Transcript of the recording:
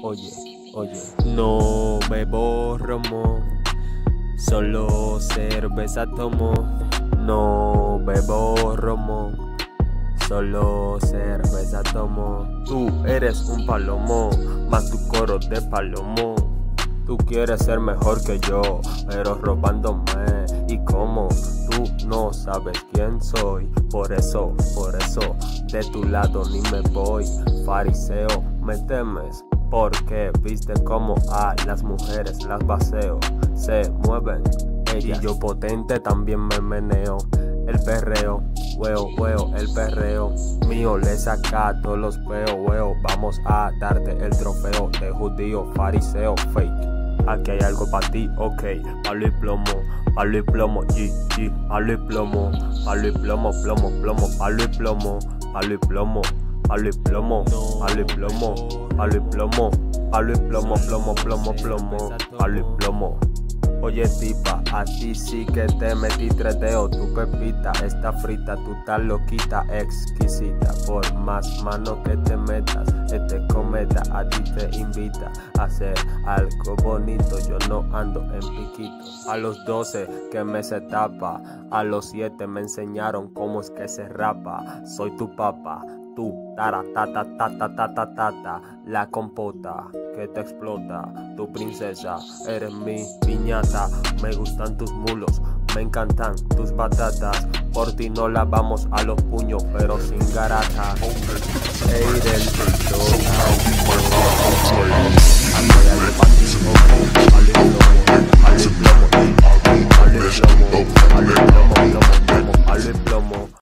Oye, no bebo romo, solo cerveza tomo. No bebo romo, solo cerveza tomo. Tú eres un palomo, más tu coro de palomo. Tú quieres ser mejor que yo, pero robándome. ¿Y cómo? Tú no sabes quién soy. Por eso, de tu lado ni me voy. Fariseo, me temes, porque viste como a las mujeres las vaceo. Se mueven ellas, y yo potente también me meneo. El perreo, weo, el perreo mío le saca todos los peos, weo. Vamos a darte el trofeo de judío, fariseo, fake. Aquí hay algo para ti, ok. Palo y plomo, G, palo y plomo, palo y plomo, palo y plomo, palo y plomo, palo y plomo, palo y plomo, palo y plomo, palo y plomo, palo y plomo. Oye tipa, a ti sí que te metí 3 dedos, tu pepita está frita, tú estás loquita, exquisita. Por más mano que te metas, este cometa a ti te invita a hacer algo bonito. Yo no ando en piquito. A los 12 que me se tapa, a los 7 me enseñaron cómo es que se rapa. Soy tu papá, tú, tata, la compota que te explota. Tu princesa, eres mi piñata. Me gustan tus mulos, me encantan tus batatas. Por ti no la vamos a los puños, pero sin garata. Ey, del plomo.